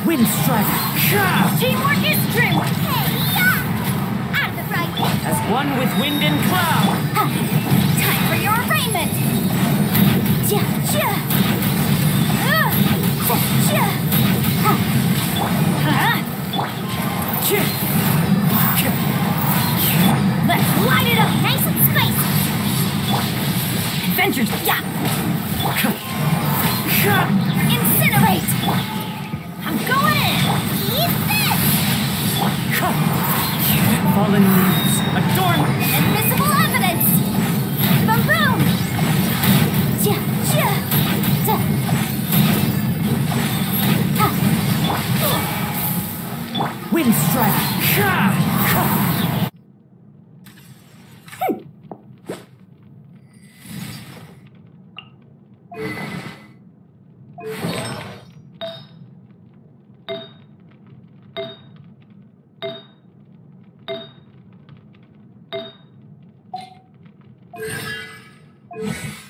Wind strike. Teamwork is dreamwork. Hey, out of the frying pan. As one with wind and cloud. Time for your arraignment. Ja, ja. Ja. Let's light it up. Nice and spicy. Adventures. Yeah. Incinerate. I'm going in. Eat this. Fallen leaves. Adorn. Invisible evidence. Boom boom. Ja, ja. Da. Wind strike. Yeah.